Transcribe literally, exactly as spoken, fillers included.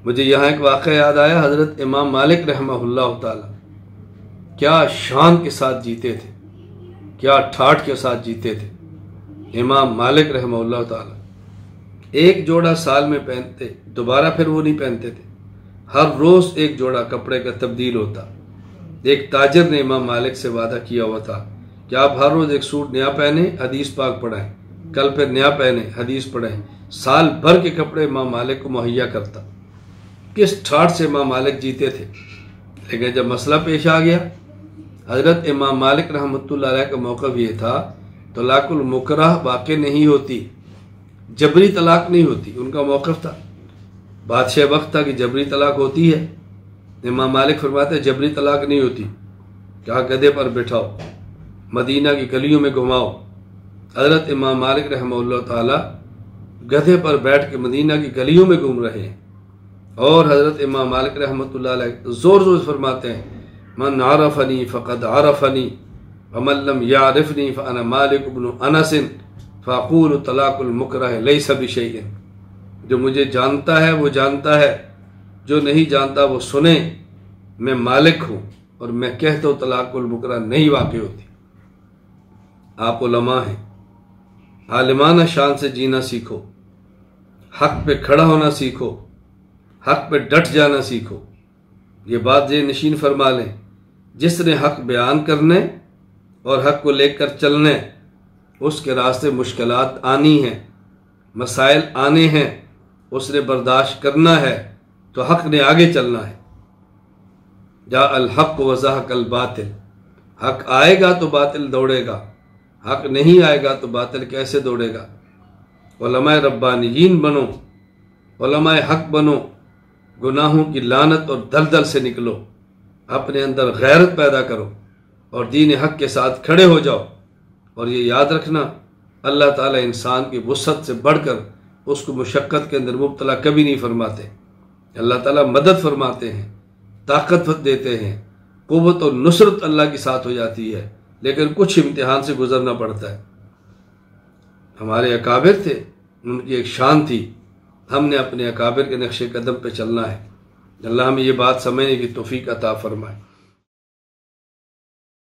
مجھے یہاں ایک واقعہ یاد آیا، حضرت امام مالک رحمہ اللہ تعالی کیا شان کے ساتھ جیتے تھے، کیا ٹھاٹھ کے ساتھ جیتے تھے امام مالک رحمہ اللہ تعالی۔ ایک جوڑا سال میں پہنتے، دوبارہ پھر وہ نہیں پہنتے تھے، ہر روز ایک جوڑا کپڑے کا تبدیل ہوتا۔ ایک تاجر نے امام مالک سے وعدہ کیا ہوا تھا کہ آپ ہر روز ایک سوٹ نیا پہنیں، حدیث پاک پڑھائیں، کل پھر نیا پہنیں، حدیث پڑھائیں۔ سال بھر کے کپڑے امام مالک کو مہیا کرتا۔ کس ٹھاٹھ سے امام مالک جیتے تھے، لیکن جب مسئلہ پیش آ گیا، حضرت امام مالک رحمۃ اللہ علیہ کا موقف یہ تھا طلاق المکرہ واقع نہیں ہوتی، جبری طلاق نہیں ہوتی۔ ان کا موقف تھا، بادشاہ وقت تھا کہ جبری طلاق ہوتی ہے۔ امام مالک فرماتے ہیں جبری طلاق نہیں ہوتی، کہا گدھے پر بٹھاؤ، مدینہ کی گلیوں میں گھماؤ۔ حضرت امام مالک رحمہ اللہ تعالی گدھے پر بیٹھ کے مدینہ کی گلیوں میں گھوم رہے ہیں، اور حضرت امام مالک رحمۃ اللہ علیہ زور زور سے فرماتے ہیں من عرفنی فقد عرفنی ومن لم یعرفنی فانا مالک بن انس فاقول طلاق المکرہ لیس بشیء۔ جو مجھے جانتا ہے وہ جانتا ہے، جو نہیں جانتا وہ سنے، میں مالک ہوں اور میں کہتا ہوں طلاق المکرہ نہیں واقع ہوتی۔ آپ علماء ہیں، عالمانہ شان سے جینا سیکھو، حق پہ کھڑا ہونا سیکھو، حق پہ ڈٹ جانا سیکھو۔ یہ بات ذہن نشین فرما لیں، جس نے حق بیان کرنے اور حق کو لے کر چلنے، اس کے راستے مشکلات آنی ہیں، مسائل آنے ہیں، اس نے برداشت کرنا ہے، تو حق نے آگے چلنا ہے۔ جاء الحق وزہق الباطل، حق آئے گا تو باطل دوڑے گا، حق نہیں آئے گا تو باطل کیسے دوڑے گا۔ علماء ربانیین بنو، علماء حق بنو، گناہوں کی لعنت اور دلدل سے نکلو، اپنے اندر غیرت پیدا کرو اور دین حق کے ساتھ کھڑے ہو جاؤ۔ اور یہ یاد رکھنا، اللہ تعالیٰ انسان کی وسعت سے بڑھ کر اس کو مشقت کے اندر مبتلا کبھی نہیں فرماتے۔ اللہ تعالیٰ مدد فرماتے ہیں، طاقت دیتے ہیں، قوت اور نصرت اللہ کے ساتھ ہو جاتی ہے، لیکن کچھ امتحان سے گزرنا پڑتا ہے۔ ہمارے اکابر تھے، ان کی ایک شان تھی، ہم نے اپنے اکابر کے نقش قدم پہ چلنا ہے۔ اللہ ہمیں یہ بات سمجھنے کی توفیق عطا فرمائے۔